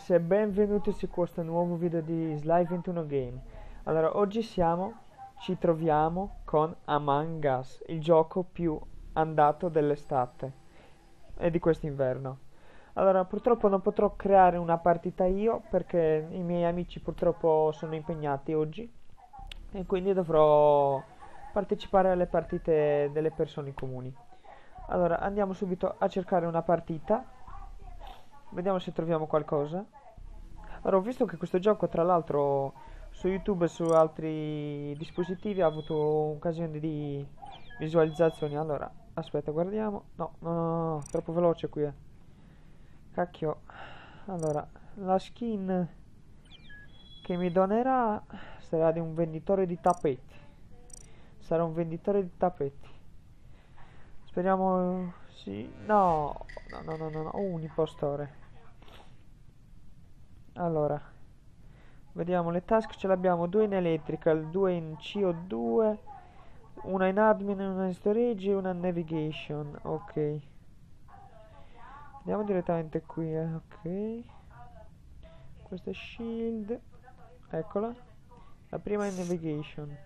ragazzi e benvenuti su questo nuovo video di Sly21 Game. Allora, oggi ci troviamo con Among Us, il gioco più andato dell'estate e di quest'inverno. Allora, purtroppo non potrò creare una partita io perché i miei amici purtroppo sono impegnati oggi e quindi dovrò partecipare alle partite delle persone comuni. Allora, andiamo subito a cercare una partita. Vediamo se troviamo qualcosa. Allora, ho visto che questo gioco, tra l'altro, su YouTube e su altri dispositivi ha avuto un casino di visualizzazioni. Allora, aspetta, guardiamo. No, no, no, no, troppo veloce qui. Cacchio. Allora, la skin che mi donerà sarà di un venditore di tappeti. Sarà un venditore di tappeti. Speriamo. Sì. No, no, no, no, no, no. Un impostore. Allora, vediamo le task, ce l'abbiamo due in electrical, due in CO2, una in admin, una in storage e una in navigation. Ok, andiamo direttamente qui, ok. Questa è shield, eccola. La prima è in navigation.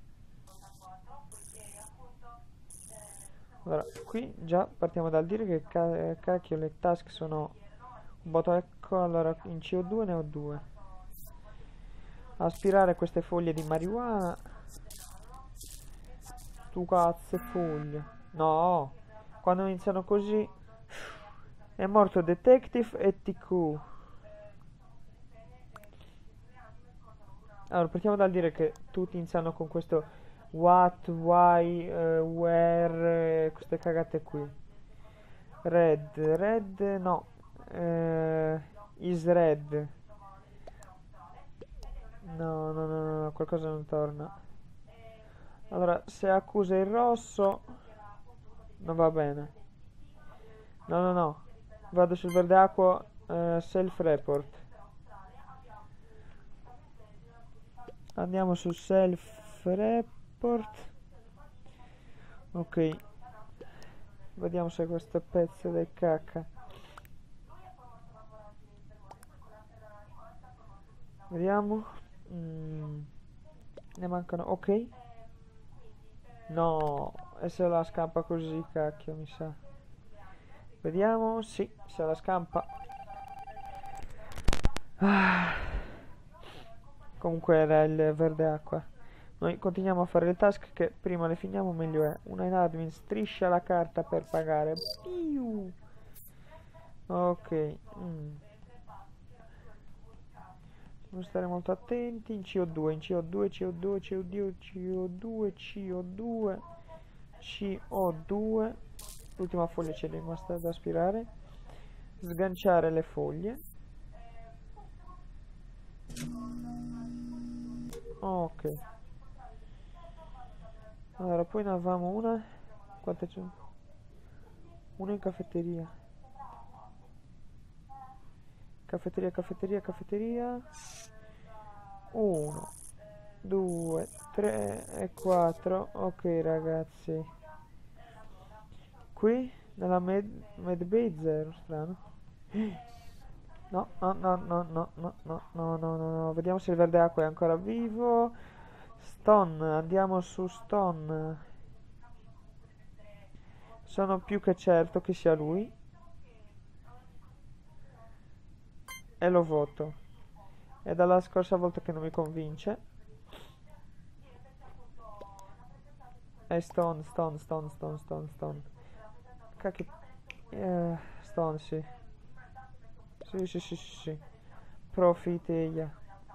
Allora, qui già partiamo dal dire che cacchio le task sono un botto. Ecco, allora in CO2 ne ho due. Aspirare queste foglie di marijuana. Tu cazzo e foglie. No, quando iniziano così è morto Detective e TQ. Allora, partiamo dal dire che tutti iniziano con questo what, why, where, queste cagate qui. Red, no. Is red. No, no, no, no, qualcosa non torna. Allora, se accusa il rosso, non va bene. No, no, no. Vado sul verde acqua, self-report. Andiamo sul self-report. Ok. Vediamo se questo pezzo del cacca. Vediamo. Ne mancano. Ok. No. E se la scampa così, cacchio, mi sa. Vediamo. Sì, se la scampa. Ah. Comunque era il verde acqua. Noi continuiamo a fare le task che prima le finiamo meglio è. Una in admin striscia la carta per pagare. Piu. Ok. Devo stare molto attenti. In CO2, in CO2, CO2, CO2, CO2, CO2, CO2. L'ultima foglia c'è rimasta da aspirare. Sganciare le foglie. Ok. Allora, poi ne avevamo una. Quante c'è? Una in caffetteria. Caffetteria, caffetteria, caffetteria. 1, 2, 3 e 4. Ok, ragazzi. Qui nella med bay 0, strano. No, no, no, no, no, no, no, no, no, no, no. Vediamo se il verde acqua è ancora vivo. Stone, andiamo su Stone. Sono più che certo che sia lui. E lo voto. È dalla scorsa volta che non mi convince. È Stone, Stone, Stone, Stone, Stone, Stone. Cacchio. Stone, sì. Sì, sì, sì, sì, sì. Profiteglia.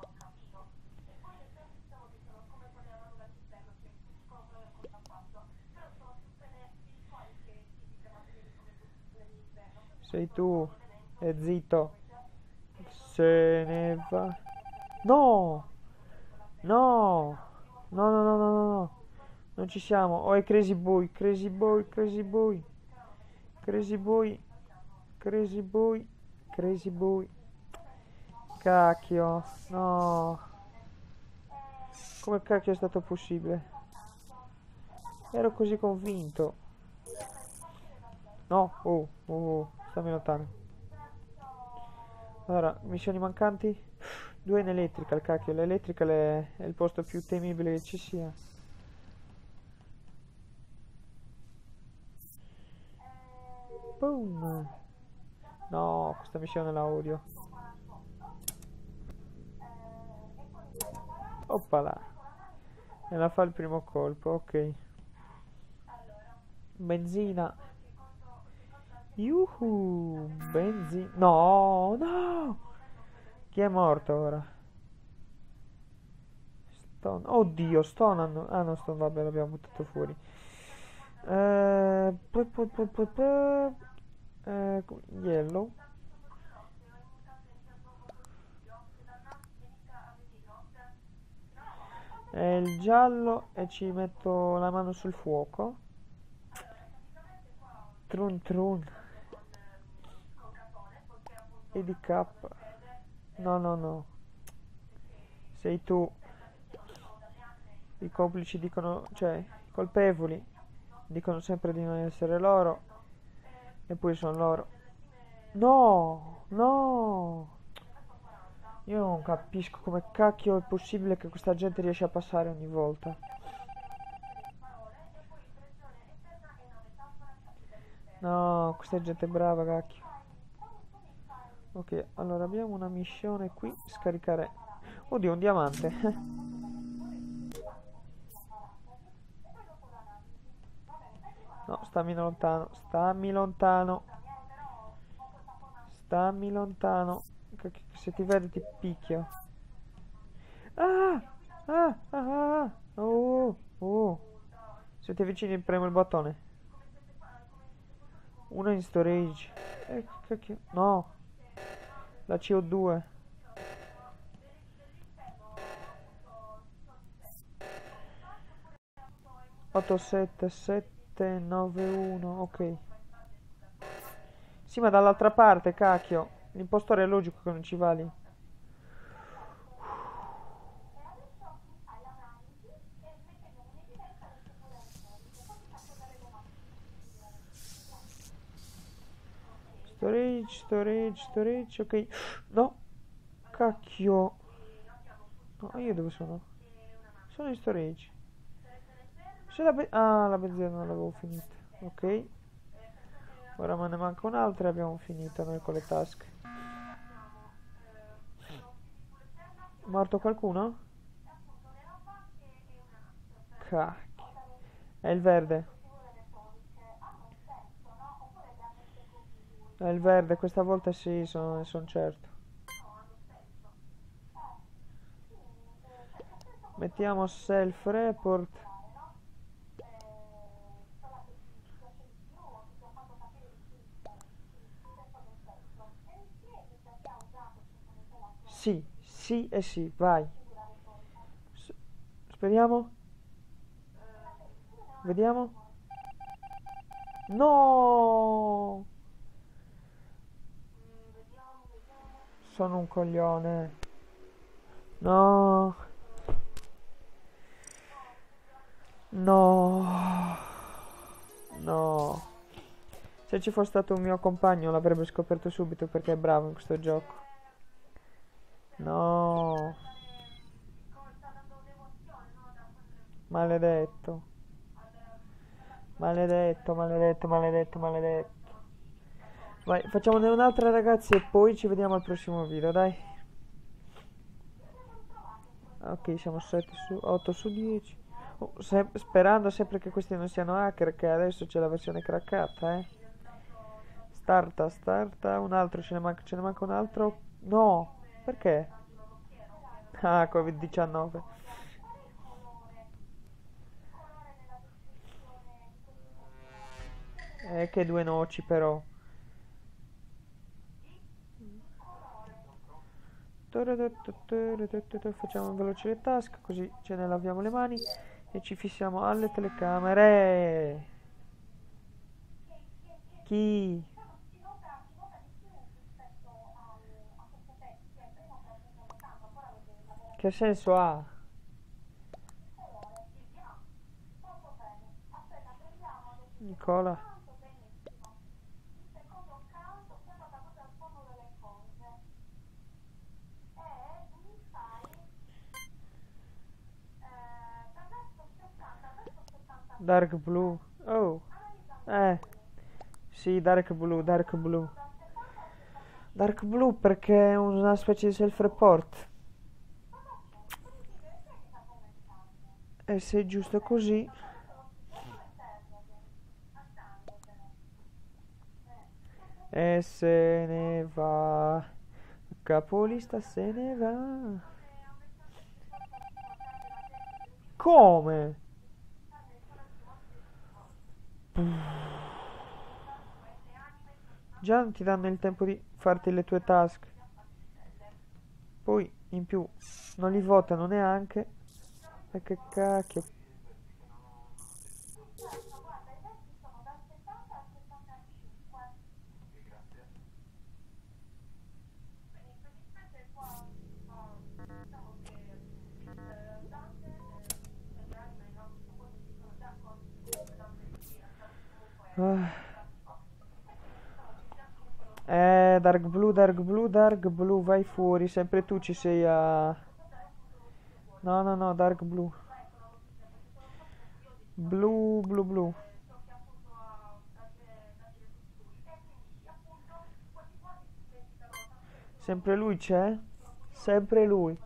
Sei tu. E zitto. Se ne va. No! No! No, no, no, no, no, no. Non ci siamo. Oh, è Crazy Boy, Crazy Boy, Crazy Boy. Crazy Boy. Crazy Boy. Crazy Boy. Cacchio. No. Come cacchio è stato possibile? Ero così convinto. No. Oh, oh, oh. Stammi lontano. Allora, missioni mancanti? 2 in electrical, cacchio. L'electrical è il posto più temibile che ci sia. Boom! No, questa missione la odio. Oppala! E la fa il primo colpo, ok. Benzina. Yuhu! Benzina. No, no! Chi è morto ora? Stone. Oddio, Stone hanno... Ah no, Stone, vabbè, l'abbiamo buttato fuori. Yellow. Il giallo e ci metto la mano sul fuoco. Trun trun. EDK. No, no, no. Sei tu. I complici dicono, cioè, i colpevoli dicono sempre di non essere loro. E poi sono loro. No, no. Io non capisco come cacchio è possibile che questa gente riesce a passare ogni volta. No, questa gente è brava, cacchio. Ok, allora abbiamo una missione qui. Scaricare. Oddio, un diamante. No, stammi lontano. Stammi lontano. Stammi lontano. Se ti vedo ti picchio. Ah! Ah! Ah! Ah! Oh! Oh! Se ti avvicini premo il bottone. Una in storage. Cacchio. No! La CO2. 87791. Ok. Sì, ma dall'altra parte, cacchio. L'impostore è logico che non ci vali. Storage, storage, storage, ok. No, cacchio. No, io dove sono? Sono in storage. la benzina non l'avevo finita. Ok. Ora me ne manca un'altra e abbiamo finito noi con le tasche. Morto qualcuno? Cacchio. È il verde. È il verde, questa volta sì, sono certo. Mettiamo self-report. Sì, sì e sì, vai. S- Speriamo. Vediamo. No! Sono un coglione. No. No. No. Se ci fosse stato un mio compagno l'avrebbe scoperto subito perché è bravo in questo gioco. No. Maledetto. Maledetto, maledetto, maledetto, maledetto. Vai, facciamone un'altra ragazzi e poi ci vediamo al prossimo video, dai. Ok, siamo 8 su 10. Oh, sperando sempre che questi non siano hacker, che adesso c'è la versione craccata, eh. Starta, un altro, ce ne manca un altro. No, perché? Ah, Covid-19. Che due noci però. Facciamo veloce le task, così ce ne laviamo le mani e ci fissiamo alle telecamere. Chi? Che senso ha? Nicola? Dark blue. Oh. Sì, dark blue, dark blue. Dark blue perché è una specie di self-report. E se è giusto così... E se ne va. Capolista se ne va. Come? Già non ti danno il tempo di farti le tue task. Poi, in più, non li votano neanche. E che cacchio. Ah. Dark blue, dark blue, dark blue, vai fuori. Sempre tu ci sei a... No, no, no, dark blue. Blu, blu, blu. Sempre lui c'è? Sempre lui.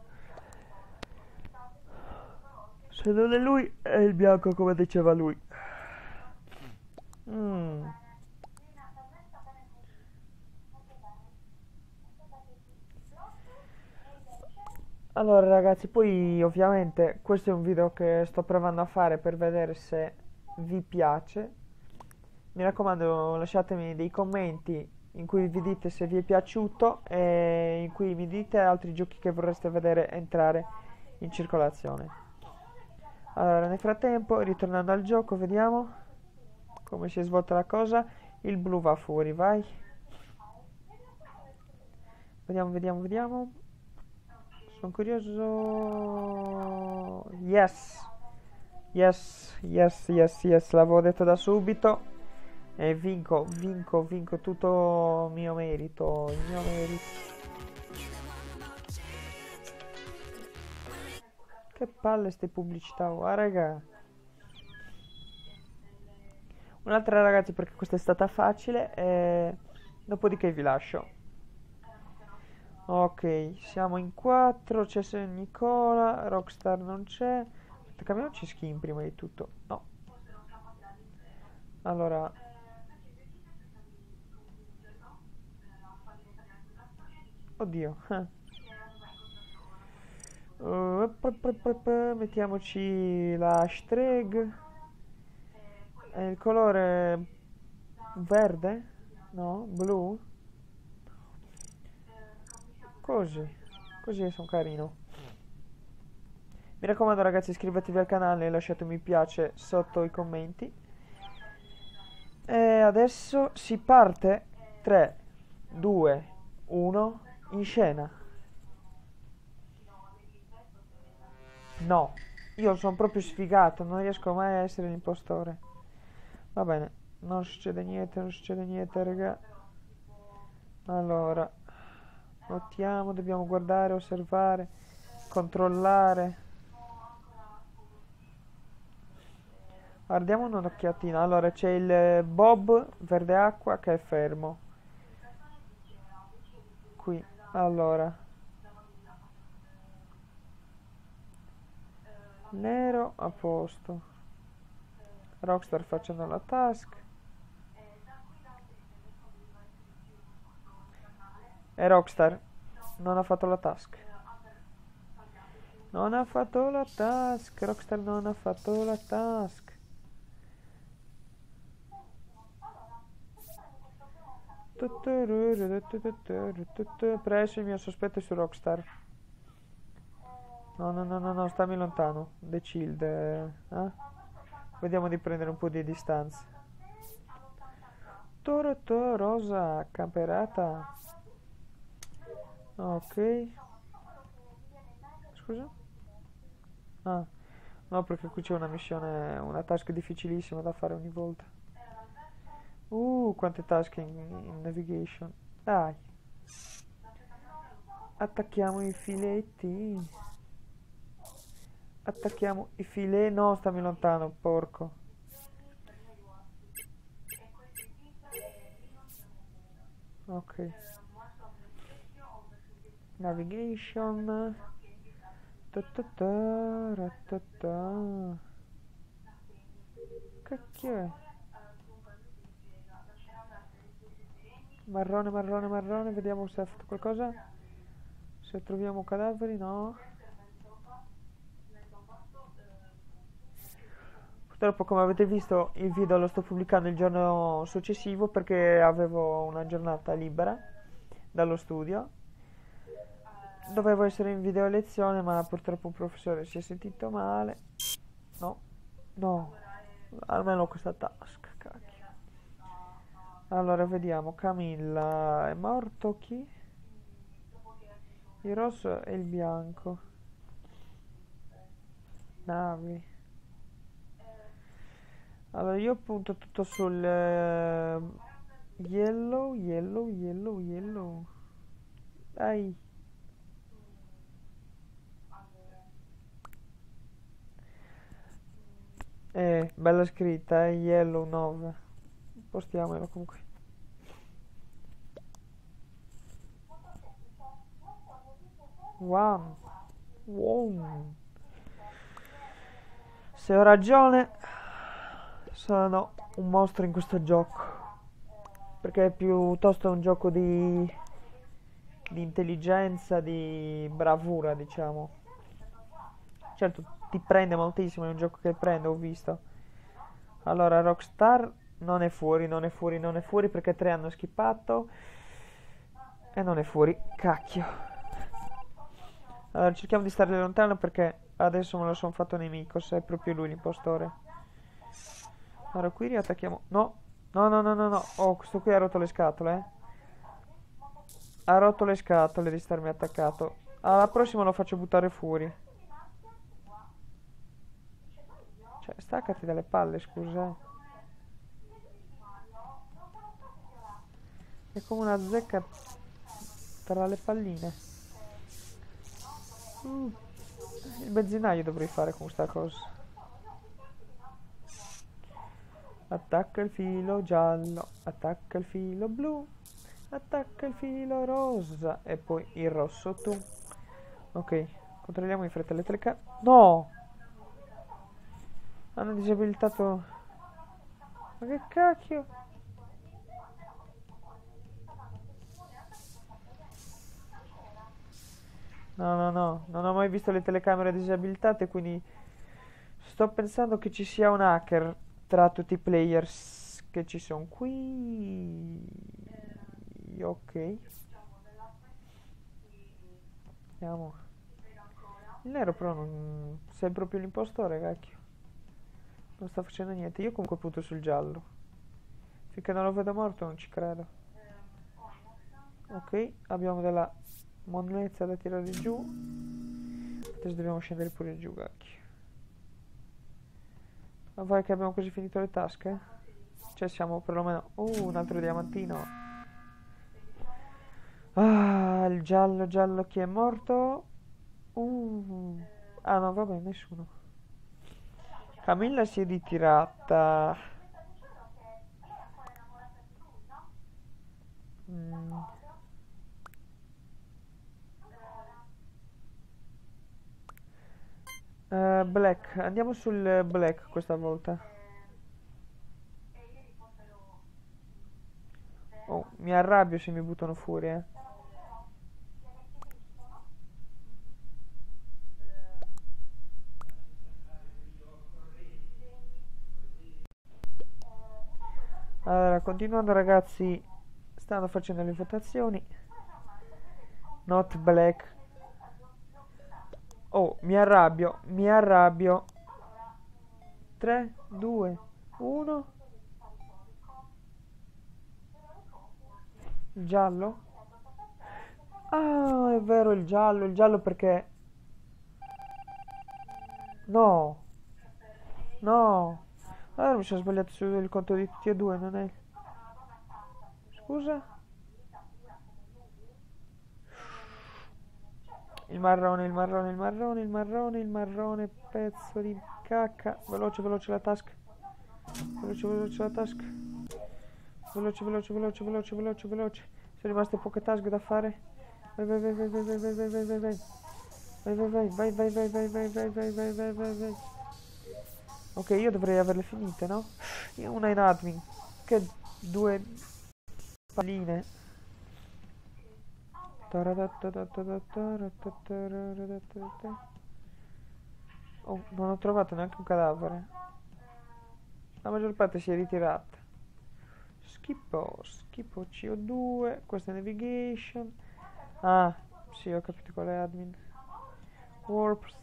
Se non è lui, è il bianco come diceva lui. Mm. Allora ragazzi, poi ovviamente questo è un video che sto provando a fare per vedere se vi piace. Mi raccomando, lasciatemi dei commenti in cui vi dite se vi è piaciuto e in cui mi dite altri giochi che vorreste vedere entrare in circolazione. Allora, nel frattempo, ritornando al gioco, vediamo come si è svolta la cosa. Il blu va fuori, vai. Vediamo, vediamo, vediamo. Sono curioso. Yes. Yes, yes, yes, yes. L'avevo detto da subito. E vinco, vinco, vinco. Tutto mio merito. Il mio merito. Che palle ste pubblicità. Oh, raga. Un'altra ragazzi perché questa è stata facile. E dopodiché vi lascio. Ok, siamo in 4, c'è Nicola, Rockstar non c'è. Aspetta, cambiamoci skin prima di tutto. No. Allora. Oddio. Mettiamoci la hashtag. Il colore verde? No? Blu? Così. Così sono carino. Mi raccomando ragazzi, iscrivetevi al canale e lasciate un mi piace sotto i commenti. E adesso si parte. 3, 2, 1, in scena. No, io sono proprio sfigato, non riesco mai a essere l'impostore. Va bene, non succede niente, raga. Allora, votiamo, dobbiamo guardare, osservare, controllare. Guardiamo un'occhiatina. Allora, c'è il Bob verde acqua che è fermo. Qui, allora. Nero a posto. Rockstar facendo la task. E Rockstar non ha fatto la task. Non ha fatto la task. Rockstar non ha fatto la task. Presso il mio sospetto è su Rockstar. No, no, no, no, no, stammi lontano. The Shield. Vediamo di prendere un po' di distanza. Rosa, camperata. Ok. Scusa? Ah, no, perché qui c'è una missione, una task difficilissima da fare ogni volta. Quante task in navigation. Dai. Attacchiamo i filetti. Attacchiamo i filetti. No, stammi lontano, porco. Ok. Navigation. Ta ta ta, ra ta ta. Cacchio è? Marrone, marrone, marrone. Vediamo se ha fatto qualcosa. Se troviamo cadaveri, no. Purtroppo, come avete visto, il video lo sto pubblicando il giorno successivo perché avevo una giornata libera dallo studio. Dovevo essere in video lezione, ma purtroppo un professore si è sentito male. No, no, almeno questa tasca, cacchio. Allora, vediamo. Camilla è morto. Chi? Il rosso e il bianco. Navi. Allora, io punto tutto sul yellow, yellow, yellow, yellow. Dai. Bella scritta, yellow 9. Postiamolo comunque. One. Wow. Se ho ragione, sono un mostro in questo gioco. Perché è piuttosto un gioco di intelligenza, di bravura, diciamo. Certo, ti prende moltissimo, è un gioco che prende, ho visto. Allora, Rockstar non è fuori, non è fuori, non è fuori perché 3 hanno skippato. E non è fuori, cacchio. Allora, cerchiamo di stare lontano perché adesso me lo sono fatto nemico, se è proprio lui l'impostore. Allora, qui riattacchiamo. No, no, no, no, no, no. Oh, questo qui ha rotto le scatole, eh. Ha rotto le scatole di starmi attaccato. Alla prossima lo faccio buttare fuori. Cioè, staccati dalle palle, scusa. È come una zecca tra le palline. Il benzinaio dovrei fare con sta cosa. Attacca il filo giallo, attacca il filo blu, attacca il filo rosa e poi il rosso tu. Ok, controlliamo in fretta le telecamere. No! Hanno disabilitato. Ma che cacchio? No, no, no, non ho mai visto le telecamere disabilitate, quindi sto pensando che ci sia un hacker tra tutti i players che ci sono qui. Ok. Andiamo. Il nero però non. Sei proprio l'impostore, cacchio. Non sta facendo niente. Io comunque punto sul giallo. Finché non lo vedo morto non ci credo. Ok, abbiamo della monnezza da tirare giù. Adesso dobbiamo scendere pure giù, cacchio. Ma vai che abbiamo quasi finito le tasche? Cioè siamo perlomeno. Un altro diamantino. Ah, il giallo, giallo, chi è morto? Ah no, vabbè, nessuno. Camilla si è ritirata. Black, andiamo sul black questa volta. Oh, mi arrabbio se mi buttano fuori, eh. Allora, continuando ragazzi, stanno facendo le votazioni. Not black. Oh, mi arrabbio, mi arrabbio. 3, 2, 1. Il giallo? Ah, è vero, il giallo perché. No, no. Allora mi sono sbagliato sul conto di tutti e due, non è. Scusa? Il marrone, il marrone, il marrone, il marrone, il marrone, pezzo di cacca. Veloce, veloce la tasca. Veloce, veloce la tasca. Veloce, veloce, veloce, veloce, veloce, veloce. Sono rimaste poche task da fare. Vai, vai, vai, vai, vai, vai, vai, vai, vai, vai. Vai, vai, vai, vai, vai, vai, vai, vai, vai, vai, vai, vai, vai, vai. Ok, io dovrei averle finite, no? Io una in admin. Che due palline. Oh, non ho trovato neanche un cadavere. La maggior parte si è ritirata. Schippo CO2. Questa è navigation. Ah, sì, ho capito qual è admin. Warps.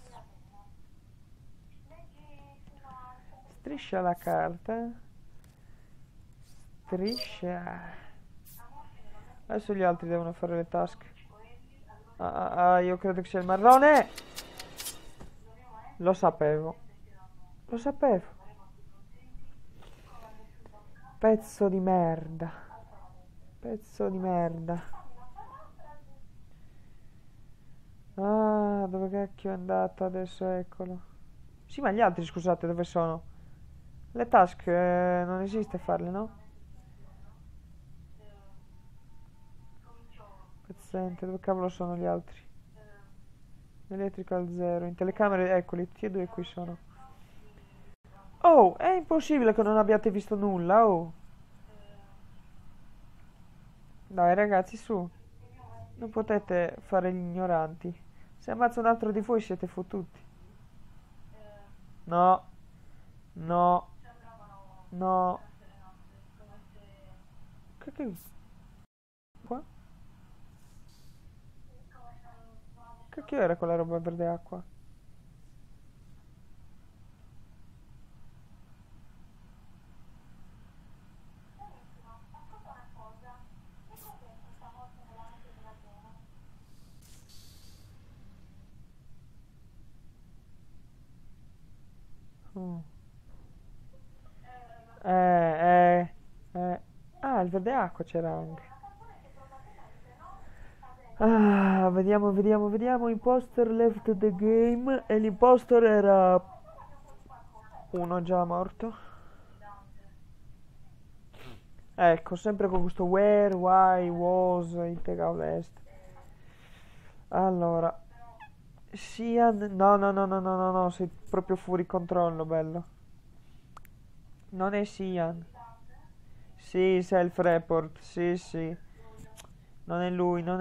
Striscia la carta. Striscia. Adesso gli altri devono fare le task. Io credo che sia il marrone. Lo sapevo. Lo sapevo. Pezzo di merda. Pezzo di merda. Ah, dove cacchio è andato adesso? Eccolo. Sì, ma gli altri, scusate, dove sono? Le task non esiste farle, no? Pezzente, dove cavolo sono gli altri? Electrical 0. In telecamere, eccoli, tutti e due qui sono. Oh, è impossibile che non abbiate visto nulla, oh. Dai ragazzi, su. Non potete fare gli ignoranti. Se ammazzo un altro di voi siete fottuti. No. No. No. Che qua? Che era quella roba verde acqua? Oh. Eh, Ah, il verde acqua c'era anche. Ah, vediamo. Imposter left the game. E l'imposter era uno già morto. Ecco, sempre con questo where, why, was, integra lest. Allora, Sian. No, sei proprio fuori controllo, bello. Non è Sian. Sì, self-report, sì. Non è lui. No.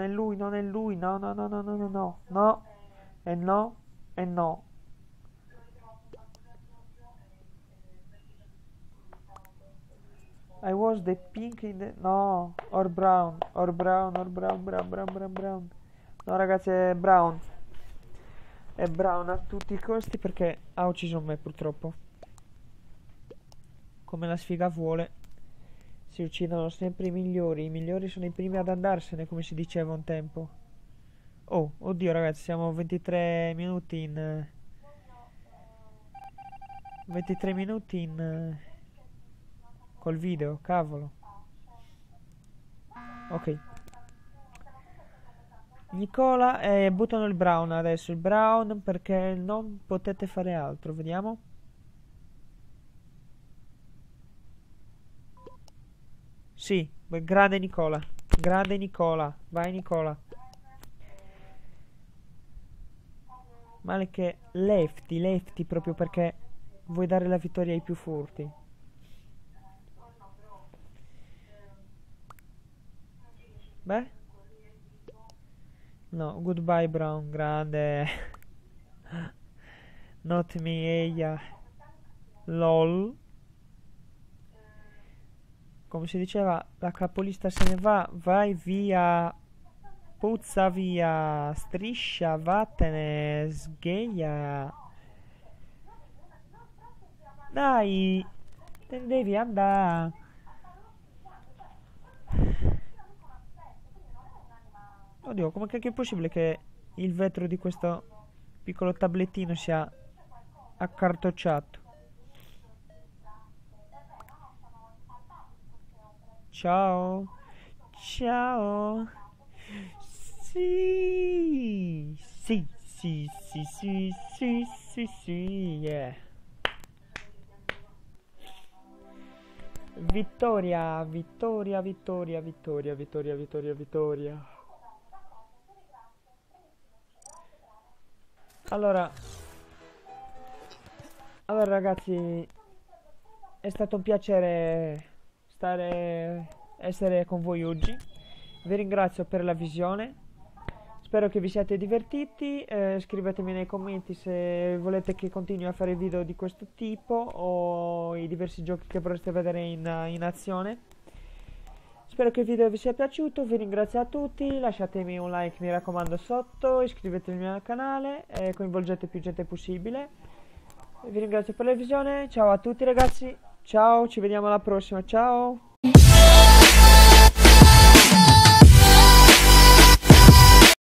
No. E no. E no. I was the pink in the... No. Or brown. Brown. No, ragazzi, è brown. È brown a tutti i costi perché ha ucciso me, purtroppo. Come la sfiga vuole. Si uccidono sempre i migliori. I migliori sono i primi ad andarsene, come si diceva un tempo. Oh, oddio ragazzi, siamo 23 minuti in... 23 minuti in... col video, cavolo. Ok. Nicola, buttano il brown adesso. Il brown perché non potete fare altro. Vediamo. Sì, grande Nicola. Vai Nicola. Male che lefty proprio perché vuoi dare la vittoria ai più furti. Beh? No, goodbye Brown, grande. Not me, eia. LOL. Come si diceva, la capolista se ne va, vai via. Puzza via, striscia, vattene, sgheia. Dai, te ne devi andare. Oddio, come cacchio è possibile che il vetro di questo piccolo tablettino sia accartocciato? Ciao. Sì, yeah. Vittoria, vittoria, vittoria, vittoria, vittoria, vittoria, vittoria. Allora, allora ragazzi, è stato un piacere essere con voi oggi. Vi ringrazio per la visione. Spero che vi siate divertiti. Scrivetemi nei commenti se volete che continui a fare video di questo tipo o i diversi giochi che vorreste vedere in azione. Spero che il video vi sia piaciuto. Vi ringrazio a tutti. Lasciatemi un like, mi raccomando, sotto. Iscrivetevi al canale e coinvolgete più gente possibile. Vi ringrazio per la visione. Ciao a tutti ragazzi. Ciao, ci vediamo alla prossima. Ciao.